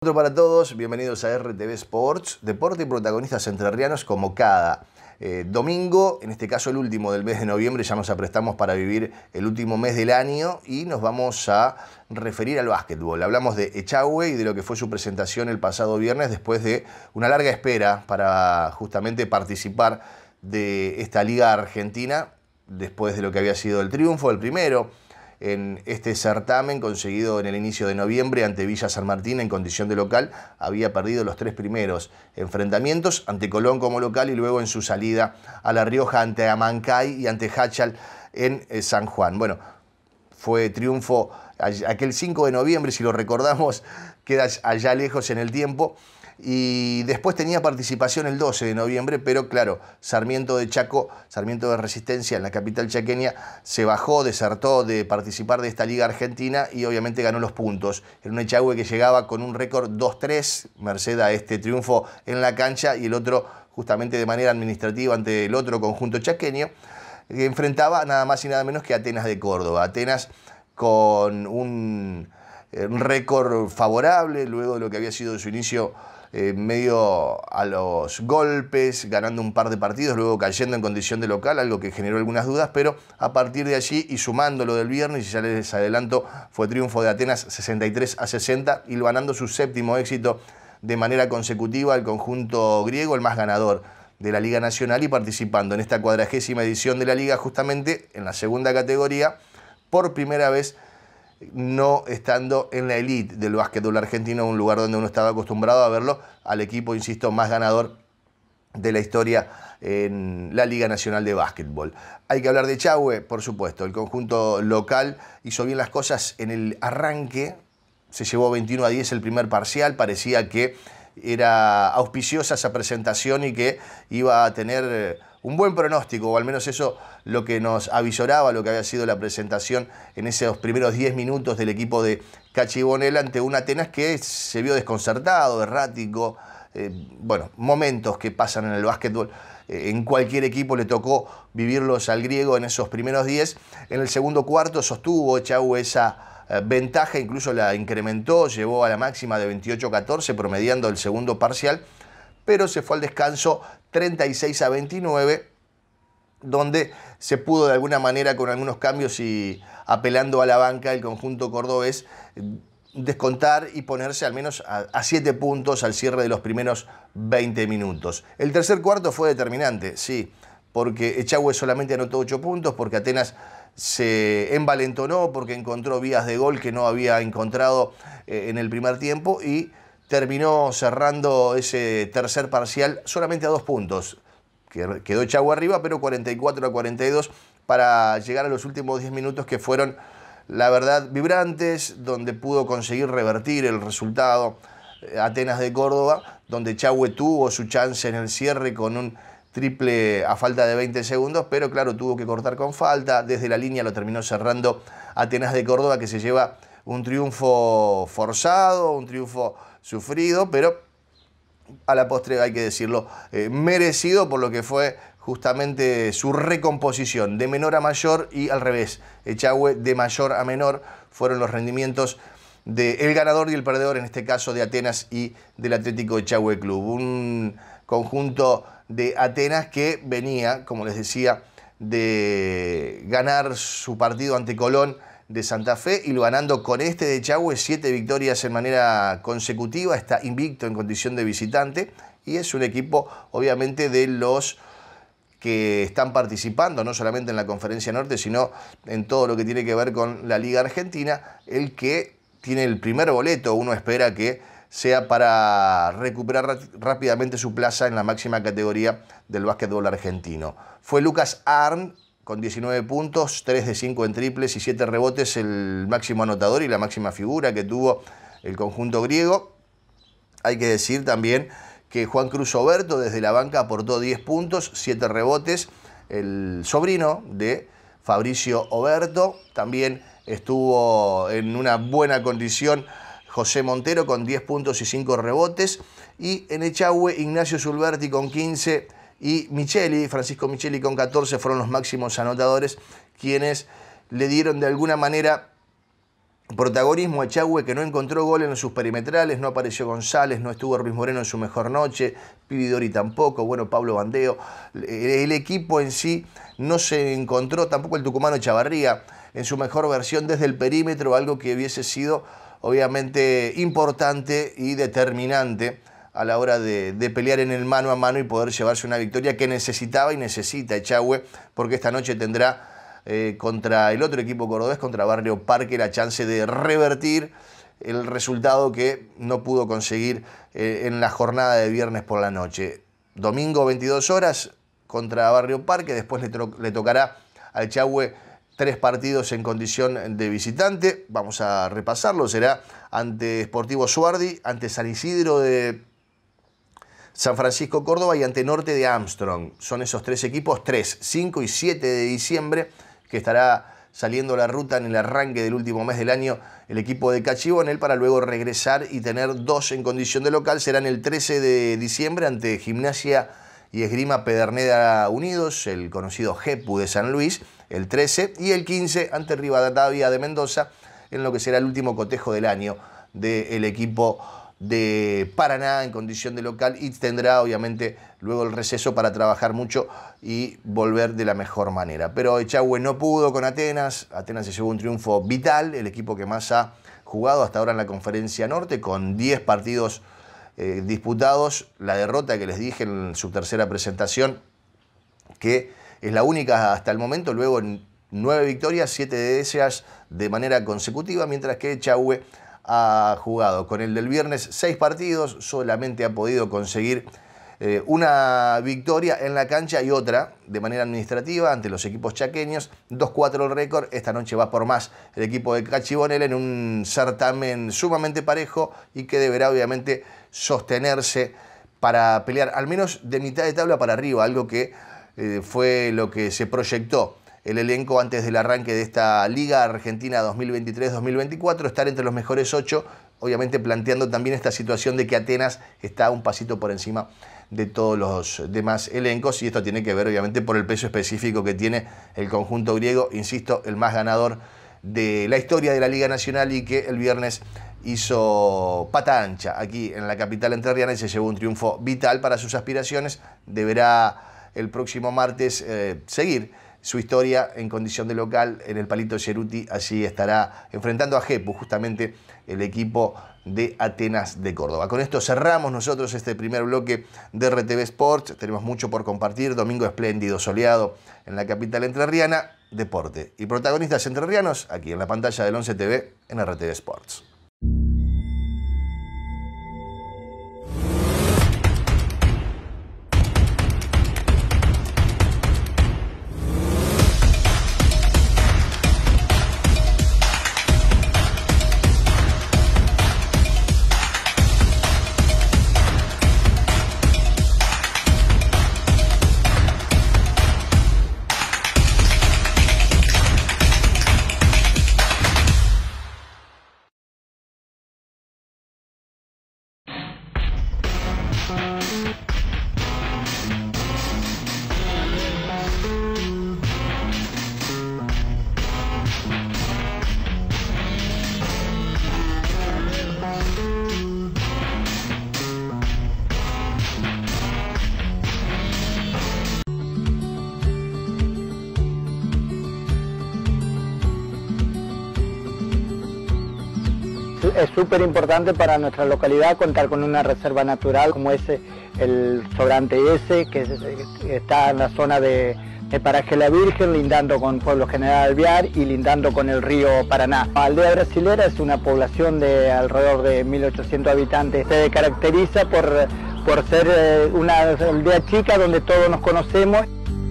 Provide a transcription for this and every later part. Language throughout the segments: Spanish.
Otro para todos, bienvenidos a RTV Sports, deporte y protagonistas entrerrianos como cada domingo, en este caso el último del mes de noviembre, ya nos aprestamos para vivir el último mes del año y nos vamos a referir al básquetbol. Hablamos de Echagüe y de lo que fue su presentación el pasado viernes después de una larga espera para justamente participar de esta Liga Argentina, después de lo que había sido el triunfo, el primero en este certamen conseguido en el inicio de noviembre ante Villa San Martín en condición de local. Había perdido los tres primeros enfrentamientos ante Colón como local y luego en su salida a La Rioja ante Amancay y ante Hachal en San Juan. Bueno, fue triunfo aquel 5 de noviembre, si lo recordamos, queda allá lejos en el tiempo. Y después tenía participación el 12 de noviembre, pero claro, Sarmiento de Chaco, Sarmiento de Resistencia en la capital chaqueña, se bajó, desertó de participar de esta Liga Argentina y obviamente ganó los puntos. Era un Echagüe que llegaba con un récord 2-3, merced a este triunfo en la cancha, y el otro justamente de manera administrativa ante el otro conjunto chaqueño, que enfrentaba nada más y nada menos que Atenas de Córdoba. Atenas con un récord favorable luego de lo que había sido su inicio medio a los golpes, ganando un par de partidos, luego cayendo en condición de local, algo que generó algunas dudas, pero a partir de allí y sumando lo del viernes, y ya les adelanto, fue triunfo de Atenas 63-60, y ganando su séptimo éxito de manera consecutiva el conjunto griego, el más ganador de la Liga Nacional, y participando en esta 40ª edición de la Liga justamente en la segunda categoría, por primera vez no estando en la elite del básquetbol argentino, un lugar donde uno estaba acostumbrado a verlo al equipo, insisto, más ganador de la historia en la Liga Nacional de Básquetbol. Hay que hablar de Echagüe, por supuesto. El conjunto local hizo bien las cosas en el arranque, se llevó 21-10 el primer parcial, parecía que era auspiciosa esa presentación y que iba a tener un buen pronóstico, o al menos eso lo que nos avisoraba lo que había sido la presentación en esos primeros 10 minutos del equipo de Cachibonel ante un Atenas que se vio desconcertado, errático. Bueno, momentos que pasan en el básquetbol. En cualquier equipo le tocó vivirlos al griego en esos primeros 10. En el segundo cuarto sostuvo Echagüe esa ventaja, incluso la incrementó, llevó a la máxima de 28-14, promediando el segundo parcial, pero se fue al descanso 36-29, donde se pudo de alguna manera, con algunos cambios y apelando a la banca, el conjunto cordobés descontar y ponerse al menos a 7 puntos al cierre de los primeros 20 minutos. El tercer cuarto fue determinante, sí, porque Echagüe solamente anotó 8 puntos, porque Atenas se envalentonó, porque encontró vías de gol que no había encontrado en el primer tiempo, y terminó cerrando ese tercer parcial solamente a 2 puntos. Quedó Echagüe arriba, pero 44-42 para llegar a los últimos 10 minutos, que fueron, la verdad, vibrantes, donde pudo conseguir revertir el resultado Atenas de Córdoba, donde Echagüe tuvo su chance en el cierre con un triple a falta de 20 segundos, pero claro, tuvo que cortar con falta. Desde la línea lo terminó cerrando Atenas de Córdoba, que se lleva un triunfo forzado, un triunfo sufrido, pero a la postre, hay que decirlo, merecido por lo que fue justamente su recomposición de menor a mayor, y al revés, Echagüe de mayor a menor. Fueron los rendimientos del ganador y el perdedor, en este caso de Atenas y del Atlético Echagüe Club. Un conjunto de Atenas que venía, como les decía, de ganar su partido ante Colón de Santa Fe, y lo ganando con este de Echagüe, 7 victorias en manera consecutiva, está invicto en condición de visitante, y es un equipo obviamente de los que están participando no solamente en la Conferencia Norte, sino en todo lo que tiene que ver con la Liga Argentina, el que tiene el primer boleto. Uno espera que sea para recuperar rápidamente su plaza en la máxima categoría del básquetbol argentino. Fue Lucas Arn, con 19 puntos, 3 de 5 en triples y 7 rebotes, el máximo anotador y la máxima figura que tuvo el conjunto griego. Hay que decir también que Juan Cruz Oberto desde la banca aportó 10 puntos, 7 rebotes. El sobrino de Fabricio Oberto también estuvo en una buena condición, José Montero, con 10 puntos y 5 rebotes. Y en Echagüe, Ignacio Zulberti con 15 y Francisco Micheli con 14 fueron los máximos anotadores, quienes le dieron de alguna manera protagonismo a Echagüe, que no encontró gol en sus perimetrales, no apareció González, no estuvo Ruiz Moreno en su mejor noche, Pividori tampoco, bueno, Pablo Bandeo. El equipo en sí no se encontró, tampoco el tucumano Chavarría, en su mejor versión desde el perímetro, algo que hubiese sido obviamente importante y determinante a la hora de pelear en el mano a mano y poder llevarse una victoria que necesitaba y necesita Echagüe, porque esta noche tendrá contra el otro equipo cordobés, contra Barrio Parque, la chance de revertir el resultado que no pudo conseguir en la jornada de viernes por la noche. Domingo 22 horas contra Barrio Parque, después le tocará a Echagüe 3 partidos en condición de visitante. Vamos a repasarlo, será ante Sportivo Suardi, ante San Isidro de San Francisco Córdoba y ante Norte de Armstrong. Son esos 3 equipos, 3, 5 y 7 de diciembre, que estará saliendo a la ruta en el arranque del último mes del año el equipo de Cachibonel, para luego regresar y tener 2 en condición de local. Serán el 13 de diciembre ante Gimnasia y Esgrima Pedernera Unidos, el conocido GEPU de San Luis, el 13, y el 15 ante Rivadavia de Mendoza, en lo que será el último cotejo del año del equipo de Paraná en condición de local, y tendrá obviamente luego el receso para trabajar mucho y volver de la mejor manera. Pero Echagüe no pudo con Atenas. Atenas se llevó un triunfo vital, el equipo que más ha jugado hasta ahora en la Conferencia Norte, con 10 partidos disputados. La derrota que les dije en su tercera presentación, que es la única hasta el momento, luego en 9 victorias, 7 de ellas de manera consecutiva, mientras que Echagüe ha jugado con el del viernes 6 partidos, solamente ha podido conseguir una victoria en la cancha y otra de manera administrativa ante los equipos chaqueños. 2-4 el récord. Esta noche va por más el equipo de Cachibonel en un certamen sumamente parejo y que deberá obviamente sostenerse para pelear al menos de mitad de tabla para arriba, algo que fue lo que se proyectó el elenco antes del arranque de esta Liga Argentina 2023-2024, estar entre los mejores 8, obviamente planteando también esta situación de que Atenas está un pasito por encima de todos los demás elencos, y esto tiene que ver obviamente por el peso específico que tiene el conjunto griego, insisto, el más ganador de la historia de la Liga Nacional, y que el viernes hizo pata ancha aquí en la capital entrerriana y se llevó un triunfo vital para sus aspiraciones. Deberá el próximo martes seguir su historia en condición de local en el Palito Cerruti. Allí estará enfrentando a GEPU, justamente el equipo de Atenas de Córdoba. Con esto cerramos nosotros este primer bloque de RTV Sports. Tenemos mucho por compartir. Domingo espléndido, soleado en la capital entrerriana. Deporte y protagonistas entrerrianos aquí en la pantalla del 11 TV en RTV Sports. Es súper importante para nuestra localidad contar con una reserva natural como es el Sobrante S, que está en la zona de Paraje La Virgen, lindando con Pueblo General Alvear y lindando con el río Paraná. La aldea brasilera es una población de alrededor de 1800 habitantes. Se caracteriza por ser una aldea chica donde todos nos conocemos.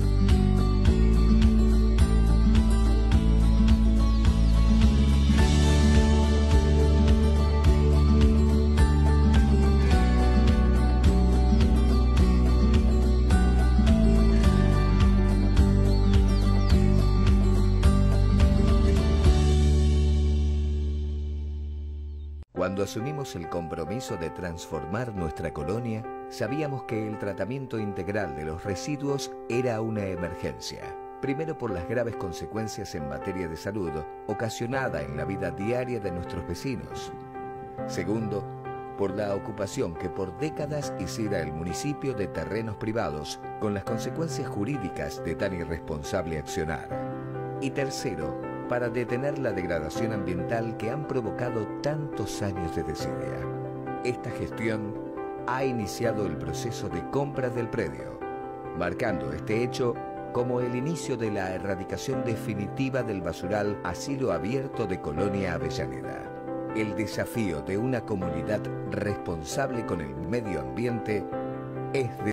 Cuando asumimos el compromiso de transformar nuestra colonia, sabíamos que el tratamiento integral de los residuos era una emergencia. Primero, por las graves consecuencias en materia de salud ocasionada en la vida diaria de nuestros vecinos. Segundo, por la ocupación que por décadas hiciera el municipio de terrenos privados, con las consecuencias jurídicas de tan irresponsable accionar. Y tercero, para detener la degradación ambiental que han provocado tantos años de desidia. Esta gestión ha iniciado el proceso de compra del predio, marcando este hecho como el inicio de la erradicación definitiva del basural a cielo abierto de Colonia Avellaneda. El desafío de una comunidad responsable con el medio ambiente es